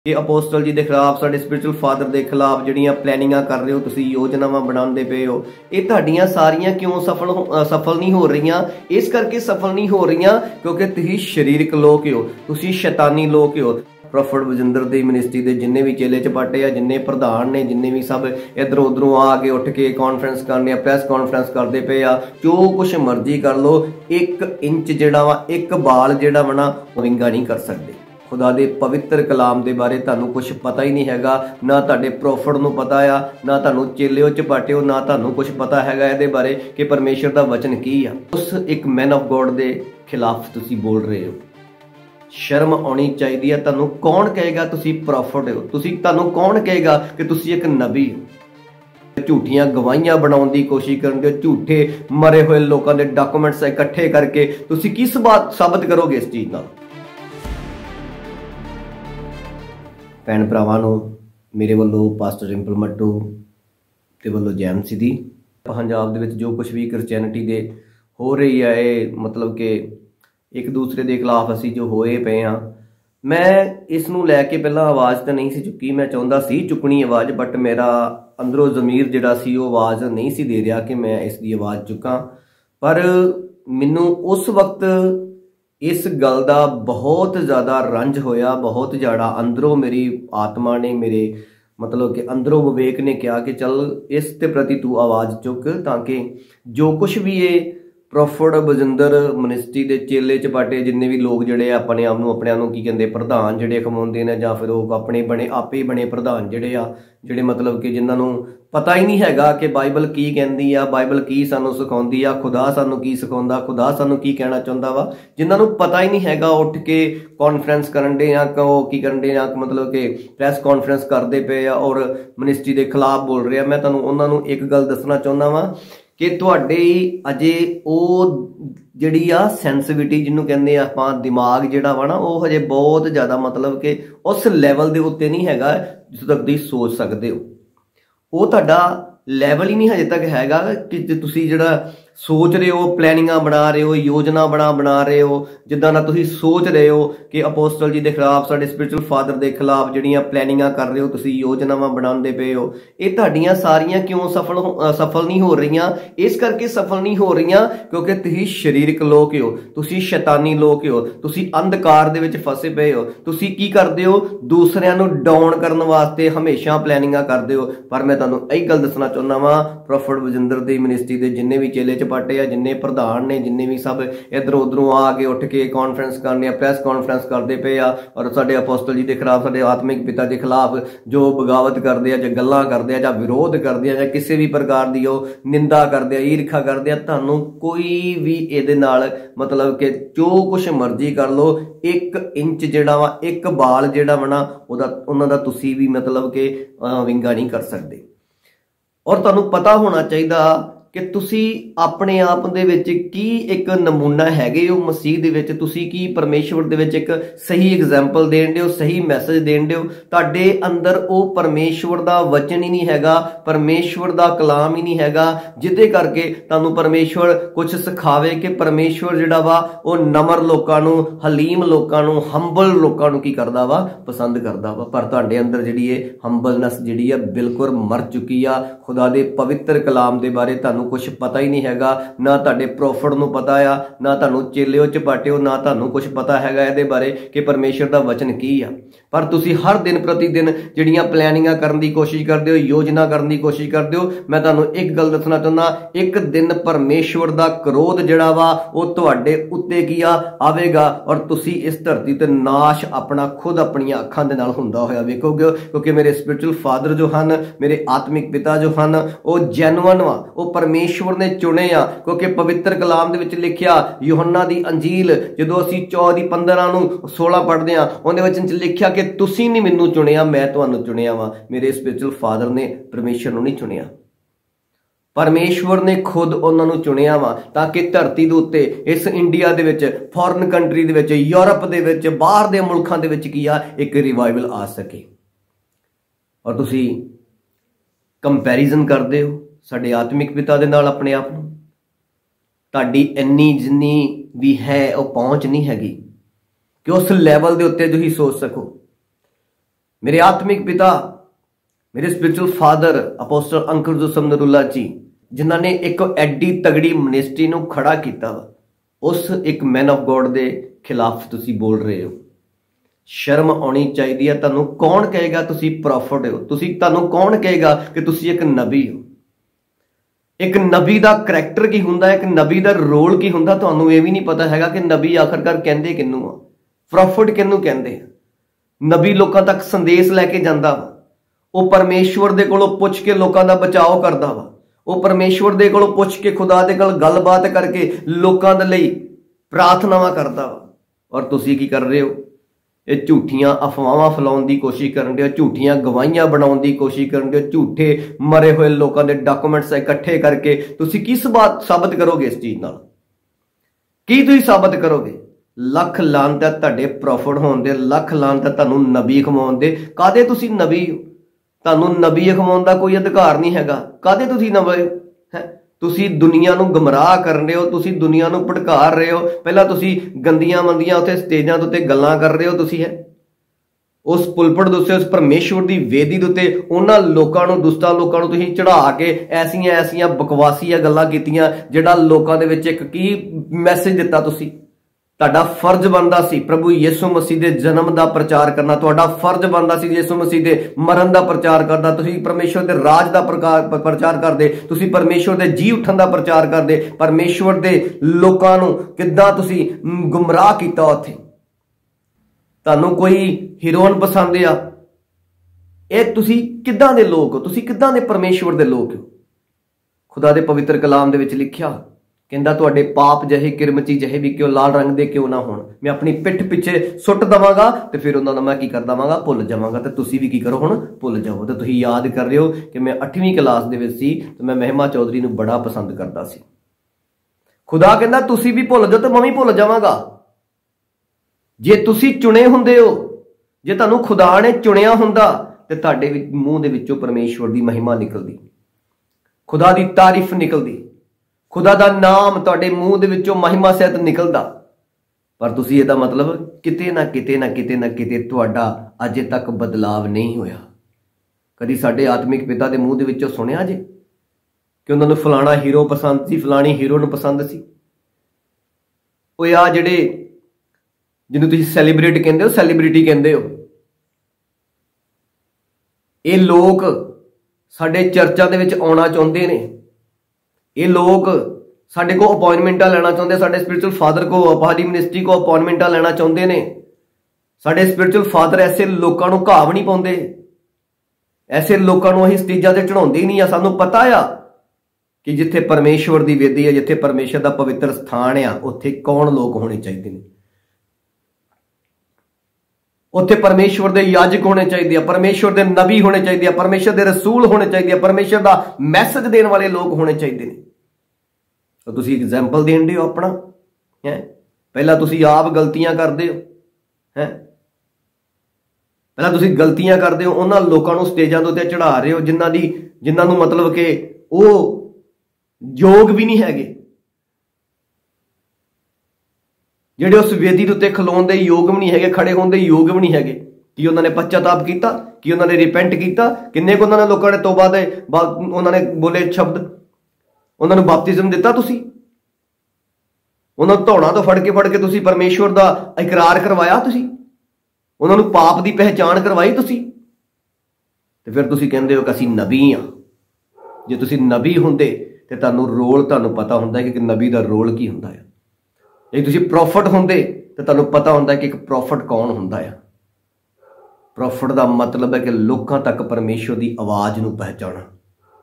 ਕਿ ਅਪੋਸਟਲ ਜੀ ਦੇ ਖਿਲਾਫ, ਸਾਡੇ ਸਪਿਰਚੁਅਲ ਫਾਦਰ ਦੇ ਖਿਲਾਫ ਜਿਹੜੀਆਂ ਪਲੈਨਿੰਗਾਂ ਕਰ ਰਹੇ ਹੋ, ਤੁਸੀਂ ਯੋਜਨਾਵਾਂ ਬਣਾਉਂਦੇ ਪਏ ਹੋ, ਇਹ ਤੁਹਾਡੀਆਂ ਸਾਰੀਆਂ ਕਿਉਂ ਸਫਲ ਨਹੀਂ ਹੋ ਰਹੀਆਂ? ਇਸ ਕਰਕੇ ਸਫਲ ਨਹੀਂ ਹੋ ਰਹੀਆਂ ਕਿਉਂਕਿ ਤੁਸੀਂ ਸਰੀਰਕ ਲੋਕ ਹੋ, ਤੁਸੀਂ ਸ਼ੈਤਾਨੀ ਲੋਕ ਹੋ। ਪ੍ਰੋਫੈਟ ਬਲਜਿੰਦਰ ਦੀ ਮਿਨਿਸਟਰੀ ਦੇ ਜਿੰਨੇ ਵੀ ਚੇਲੇ ਚਪਾਟੇ ਆ, ਜਿੰਨੇ ਪ੍ਰਧਾਨ ਨੇ, ਜਿੰਨੇ ਵੀ ਸਭ ਇੱਧਰ ਉੱਧਰੋਂ ਆ ਕੇ ਉੱਠ ਕੇ ਕਾਨਫਰੰਸ ਕਰਨੇ ਆ, ਪ੍ਰੈਸ ਕਾਨਫਰੰਸ ਕਰਦੇ ਪਏ ਆ। ਜੋ ਕੁਛ ਮਰਜ਼ੀ ਕਰ ਲਓ, 1 ਇੰਚ ਜਿਹੜਾ ਵਾ, 1 ਬਾਲ ਜਿਹੜਾ ਵਾ ਨਾ, ਉਹ ਵਿੰਗਾ ਨਹੀਂ ਕਰ ਸਕਦੇ। खुदा दे पवित्र कलाम के बारे तुहानू कुछ पता ही नहीं हैगा, ना तुहाडे प्रॉफिट नू पता आ, ना तुहानू चेलिओ चपाटिओ, ना तुहानू कुछ पता हैगा इहदे बारे कि परमेश्वर दा वचन की आ। उस एक मैन ऑफ गॉड दे खिलाफ तुसी बोल रहे हो। शर्म आनी चाहिए। तुहानू कौन कहेगा तुसी प्रॉफिट हो? तुहानू कौन कहेगा कि तुसी एक नबी हो? झूठियां गवाहियां बनाउण दी कोशिश करदे हो, झूठे मरे हुए लोगों के डॉक्यूमेंट्स इकट्ठे करके तुसी की साबित करोगे इस चीज़ नाल? भैन भरावां नूं मेरे वालों पास्टर रिंपल मट्टू ते वालों जै मसीह दी। पंजाब दे विच जो कुछ भी क्रिश्चियनिटी दे हो रही है, ये मतलब कि एक दूसरे के खिलाफ असी जो होए पे हाँ, मैं इस नूं लैके पहला आवाज़ तो नहीं सी चुकी, मैं चाहुंदा सी चुकनी आवाज़, बट मेरा अंदरों ज़मीर जिहड़ा सी वो आवाज़ नहीं सी दे रहा कि मैं इसकी आवाज़ चुकां। पर मैनूं उस वक्त इस गल का बहुत ज़्यादा रंज होया, बहुत ज़्यादा अंदरों मेरी आत्मा ने, मेरे मतलब कि अंदरों विवेक ने कहा कि चल इस ते प्रति तू आवाज़ चुक, ताकि जो कुछ भी ये प्रॉफिट बलजिंदर मिनिस्ट्री के चेले चपाटे जिन्ने भी लोग जोड़े अपने आप की कहते प्रधान जोड़े कमाते हैं, या फिर वो अपने बने आपे ही बने प्रधान जोड़े आ, जोड़े मतलब कि जिन्होंने पता ही नहीं हैगा कि बाइबल की कहती आ, बाइबल की सानू सिखाउंदी आ, खुदा सानू की सिखाउंदा, खुदा सानू की कहना चाहता वा। जिन्होंने पता ही नहीं हैगा उठ के कॉन्फ्रेंस करन दे या की करन दे या मतलब कि प्रैस कॉन्फ्रेंस करते पे आ और मिनिस्ट्री के खिलाफ बोल रहे। मैं तुहानू उन्हां नू एक गल दसना चाहुंदा वा कि तुहाडे अजे वो जिहड़ी आ सेंसिटिविटी जिन्हों कहते आपां दिमाग जिहड़ा वा ना, वो हजे बहुत ज़्यादा मतलब कि उस लैवल के उत्ते नहीं हैगा जिस तक तुसीं सोच सकते हो। वो तुहाडा लैवल ही नहीं हजे तक हैगा कि तुसीं जिहड़ा सोच रहे हो, प्लैनिंगां बना रहे हो, योजना बना रहे हो, जिद्दां दा तुसीं सोच रहे हो कि अपोस्टल जी के खिलाफ, साडे स्पिरिचुअल फादर के खिलाफ जिहड़ियां प्लैनिंगां कर रहे हो, तुसीं योजनावां बनाउंदे पे हो, ये तुहाडीआं सारियां क्यों सफल नहीं हो रहीआं? इस करके सफल नहीं हो रहीआं क्योंकि तुसीं शरीरक लोक हो, तुसीं शैतानी लोक हो, तुसीं अंधकार दे विच फसे पे हो। तुसीं की करदे हो? दूसरिਆਂ ਨੂੰ डाउन करने वास्ते हमेशा प्लैनिंगां करदे हो। पर मैं तुहानूं एक गल दसना चाहुंदा वां, प्रॉफिट बलजिंदर दी मिनिस्ट्री दे जिन्ने भी चेले चपाटे आ, जिन्ने प्रधान ने, जिन्ने भी सब इधर उधरों आके उठ के कॉन्फ्रेंस करने, प्रैस कॉन्फ्रेंस करते पे आ और साडे अपोस्टल जी के खिलाफ, साडे आत्मिक पिता के खिलाफ जो बगावत करते हैं, जो गल्लां करते हैं, या विरोध करते हैं, या किसी भी प्रकार की निंदा करते हैं, ईर्खा करते हैं, तुहानूं कोई भी इहदे नाल मतलब कि जो कुछ मर्जी कर लो, 1 इंच जिहड़ा वा, 1 बाल जिहड़ा वा ना, उन्हां दा तुसीं भी मतलब कि विंगा नहीं कर सकते। और तुहानूं पता होना चाहिए कि तुसी अपने आप दे विच की एक नमूना हैगे हो मसीह दे विच, तुसी की परमेश्वर दे विच एक सही एग्जाम्पल देण दे हो, सही मैसेज देण दे हो। तुहाडे अंदर वो परमेश्वर दा वचन ही नहीं हैगा, परमेश्वर दा कलाम ही नहीं हैगा, जिदे करके तुहानूं परमेश्वर कुछ सिखावे कि परमेश्वर जिहड़ा वा वो नम्र लोकां नूं, हलीम लोकां नूं, हंबल लोकां नूं की करदा वा, पसंद करदा वा। पर तुहाडे अंदर जिहड़ी है हंबलनेस जिहड़ी है बिल्कुल मर चुकी आ। खुदा दे पवित्र कलाम दे बारे तुहानूं कुछ पता ही नहीं हैगा, ना तुहाडे प्रॉफिट नूं पता आ, ना तुहानूं चेलिओ चपाटिओ, ना तुहानूं कुछ पता हैगा इहदे बारे कि परमेश्वर दा वचन की आ। पर तुसीं हर दिन प्रति दिन जिहड़ियां प्लैनिंगां करन दी कोशिश करदे हो, योजना करन दी कोशिश करदे हो। मैं तुहानूं एक गल दसना चाहुंदा, एक दिन परमेश्वर दा क्रोध जिहड़ा वा वो तुहाडे उत्ते की आवेगा और तुसीं इस धरती ते नाश अपना खुद अपणियां अखां दे नाल हुंदा होया वेखोगे। क्योंकि मेरे स्पिरिचुअल फादर जो हन, मेरे आत्मिक पिता जो हन, वो जैनुअन वा, वो परमेश्वर ने चुने आ। क्योंकि पवित्र कलाम दे विच लिखिया, यूहन्ना दी अंजील जदों असीं 14:15 नूं 16 पढ़दे आ, उहदे विच लिखिया कि तुसीं नहीं मैनूं चुनिया, मैं तुहानूं चुनिया वा। मेरे स्पिरिचुअल फादर ने परमेश्वर नूं नहीं चुनिया, परमेश्वर ने खुद उन्होंने चुनिया वा ताकि धरती के उत्ते, इस इंडिया दे विच, फॉरन कंट्री दे विच, यूरोप दे विच, बाहर दे मुल्कां दे विच की एक रिवाइवल आ सके। और तुसीं कंपैरिजन करदे हो साडे आत्मिक पिता दे नाल अपने आप नूं। तुहाडी इन्नी जिन्नी भी है वो पहुंच नहीं हैगी कि उस लैवल दे उत्ते तुसीं सोच सको। मेरे आत्मिक पिता, मेरे spiritual father apostle uncle Joseph Narula ji, जिन्होंने एक एडी तगड़ी मिनिस्ट्री नूं खड़ा किया, उस एक मैन ऑफ गॉड के खिलाफ तुसी बोल रहे हो। शर्म आनी चाहिए है। तुहानूं कौन कहेगा तुसी प्रॉफिट हो? तुहानूं कौन कहेगा कि तुसी एक नबी हो? एक नबी का करैक्टर की हुंदा, एक नबी का रोल की हुंदा, तुहानूं ये भी नहीं पता हैगा कि नबी आखिरकार कहंदे किहनूं आ, प्रॉफिट किहनूं कहंदे आ। नबी लोकां तक संदेश लैके जांदा वा, वो परमेश्वर दे कोलों पुछ के लोकां दा बचाव करदा वा, वो परमेश्वर दे कोलों पुछ के खुदा दे कोल गलबात करके लोकां दे लई प्रार्थनावां करदा वा। और तुसी की कर रहे हो? ये झूठियां अफवाहां फैलाउण दी कोशिश करन दे हो, झूठियां गवाहियां बनाउण दी कोशिश करन दे हो, झूठे मरे हुए लोकां दे डॉक्यूमेंट्स इकट्ठे करके तुसी किस बात साबित करोगे? इस चीज नाल की तुसी साबित करोगे? लख लानत है तुहाडे प्रॉफिट होण दे, लख लानत है तुहानूं नबी खवाउण दे। कादे तुसी नबी हो? तुहानूं नबी खवाउण दा कोई अधिकार नहीं हैगा। कादे तुसी नबी है? तुसी दुनिया नूं गुमराह कर रहे हो, तुसी दुनिया नूं भटका रहे हो। पहला तुसी गंदियां मंदियां उत्थे स्टेजां दे उत्ते गल्लां कर रहे हो। तुसी है उस पुलपट दे उत्ते, उस परमेश्वर दी वेदी दे उत्ते उन्हां लोकां नूं, दुष्टां लोकां नूं तुसी चढ़ा के ऐसियां ऐसियां बकवासीआं गल्लां कीतियां, जिहड़ा लोकां दे विच एक की मैसेज दित्ता। तुसी तुहाडा फर्ज बनदा सी प्रभु यीशु मसीह दे जन्म दा प्रचार करना, तुहाडा फर्ज बनदा सी यीशु मसीह दे मरण दा प्रचार करना, तुसी परमेश्वर दे राज दा प्रचार करदे, तुसी परमेश्वर दे जी उठण दा प्रचार करदे, परमेश्वर दे लोकां नूं किद्दां तुसी गुमराह कीता। उत्थे तुहानूं कोई हीरोइन पसंद आ, ਇਹ ਤੁਸੀਂ ਕਿੱਦਾਂ ਦੇ ਲੋਕ ਹੋ? ਤੁਸੀਂ ਕਿੱਦਾਂ ਦੇ ਪਰਮੇਸ਼ਵਰ ਦੇ ਲੋਕ ਹੋ? खुदा दे पवित्र कलाम दे विच लिखिया, कहंदा तुहाडे पाप जहे किरमची जहे भी क्यों लाल रंग दे क्यों ना होण, मैं अपनी पिठ पिछे सुट दवांगा ते फिर उन्हां नूं मैं की कर दवांगा, भुल जावांगा। ते तुसीं भी की करो हुण, भुल जाओ। ते तुसीं याद कर रहे हो कि मैं 8वीं क्लास दे विच सी ते मैं महिमा चौधरी नूं बड़ा पसंद करदा सी। खुदा कहंदा तुसीं भी भुल जाओ ते मैं भी भुल जावांगा। जे तुसीं चुणे हुंदे हो, जे तुहानूं खुदा ने चुणिया हुंदा ते तुहाडे मूँह दे विचों परमेश्वर दी महिमा निकलदी, खुदा दी तारीफ निकलदी, खुदा दा नाम तुहाडे मूँह दे विचों महिमा सहित निकलदा। पर तुसीं इहदा मतलब किते ना किते ना किते ना किते तुहाडा अजे तक बदलाव नहीं होया। कदी साडे आत्मिक पिता दे मूँह दे विचों सुनिया जे कि उन्हां नूं फलाना हीरो पसंद सी, फलानी हीरोइन पसंद सी? ओए आ जिहड़े जिन्हों तुसीं सैलीब्रेट कहंदे हो, सैलीब्रिटी कहंदे हो, ये लोग साडे चर्चा दे विच आउणा चाहुंदे ने, ये लोग साडे को अपॉइंटमेंटां लैणा चाहुंदे, साडे स्पिरिचुअल फादर को अपॉइंटमेंट मिनिस्ट्री को अपॉइंटमेंटां लैणा चाहुंदे ने। साडे स्पिरिचुअल फादर ऐसे लोकां नूं घाव नहीं पाउंदे, ऐसे लोकां नूं असीं स्टेजां ते चढ़ाउंदे ही नहीं आ। सानूं पता आ कि जिथे परमेश्वर दी वेदी है, जिथे परमेश्वर दा पवित्र स्थान आ, उत्थे कौन लोग होने चाहिए ने? उत्थे परमेश्वर दे याजक होने चाहिए, परमेश्वर दे नबी होने चाहिए, परमेश्वर दे रसूल होने चाहिए, परमेश्वर दा मैसेज देने वाले लोग होने चाहिए। तो तुसीं एग्जाम्पल देण दे हो अपना है, पहला तुसीं आप गलतियां करदे हो है, पहला तुसीं गलतियां करदे हो, उन्हां लोकां नूं स्टेजां दे उत्ते चढ़ा रहे हो जिन्हां नूं मतलब कि वो योग भी नहीं हैगे, ਜਿਹੜੇ उस वेदी ਦੇ ਉੱਤੇ ਖਲੋਣ ਦੇ ਯੋਗ ਵੀ ਨਹੀਂ ਹੈਗੇ, ਖੜੇ ਹੋਣ ਦੇ ਯੋਗ ਵੀ ਨਹੀਂ ਹੈਗੇ। ਕੀ ਉਹਨਾਂ ਨੇ ਪਛਤਾਪ ਕੀਤਾ? ਕੀ ਉਹਨਾਂ ਨੇ ਰਿਪੈਂਟ ਕੀਤਾ? ਕਿੰਨੇ ਕੁ ਉਹਨਾਂ ਨੇ ਲੋਕਾਂ ਨੇ ਤੋਬਾ ਦੇ ਉਹਨਾਂ ਨੇ ਬੋਲੇ ਸ਼ਬਦ, ਉਹਨਾਂ ਨੂੰ ਬਪਤਿਜ਼ਮ ਦਿੱਤਾ? ਤੁਸੀਂ ਉਹਨਾਂ ਨੂੰ ਧੌਣਾ ਤੋਂ ਫੜ ਕੇ ਤੁਸੀਂ ਪਰਮੇਸ਼ਵਰ ਦਾ ਇਕਰਾਰ ਕਰਵਾਇਆ? ਤੁਸੀਂ ਉਹਨਾਂ ਨੂੰ ਪਾਪ ਦੀ ਪਹਿਚਾਣ ਕਰਵਾਈ? ਤੁਸੀਂ ਤੇ ਫਿਰ ਤੁਸੀਂ ਕਹਿੰਦੇ ਹੋ ਕਿ ਅਸੀਂ ਨਬੀ ਆ। ਜੇ ਤੁਸੀਂ ਨਬੀ ਹੁੰਦੇ ਤੇ ਤੁਹਾਨੂੰ ਰੋਲ ਤੁਹਾਨੂੰ ਪਤਾ ਹੁੰਦਾ ਕਿ ਨਬੀ ਦਾ ਰੋਲ ਕੀ ਹੁੰਦਾ ਹੈ। ਜੇ ਤੁਸੀਂ ਪ੍ਰੋਫਿਟ ਹੁੰਦੇ ਤਾਂ ਤੁਹਾਨੂੰ ਪਤਾ ਹੁੰਦਾ ਕਿ ਇੱਕ ਪ੍ਰੋਫਿਟ ਕੌਣ ਹੁੰਦਾ ਆ। ਪ੍ਰੋਫਿਟ ਦਾ ਮਤਲਬ ਹੈ ਕਿ ਲੋਕਾਂ ਤੱਕ ਪਰਮੇਸ਼ਵਰ ਦੀ ਆਵਾਜ਼ ਨੂੰ ਪਹਿਚਾਨਣਾ।